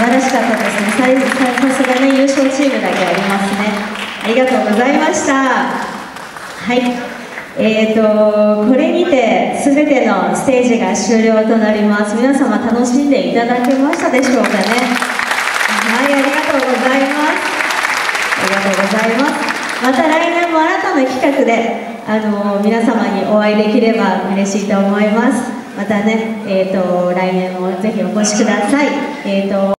晴らしかったですね。さすがね、優勝チームだけありますね。ありがとうございました。はい、これにて全てのステージが終了となります。皆様楽しんでいただけましたでしょうかね。はい、ありがとうございます。ありがとうございます。また来年も新たな企画で皆様にお会いできれば嬉しいと思います。またね、来年もぜひお越しください。